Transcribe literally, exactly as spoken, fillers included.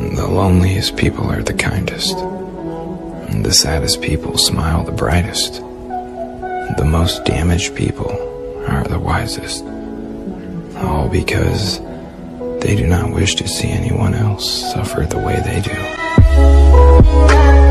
The loneliest people are the kindest. And the saddest people smile the brightest. The most damaged people are the wisest. All because they do not wish to see anyone else suffer the way they do.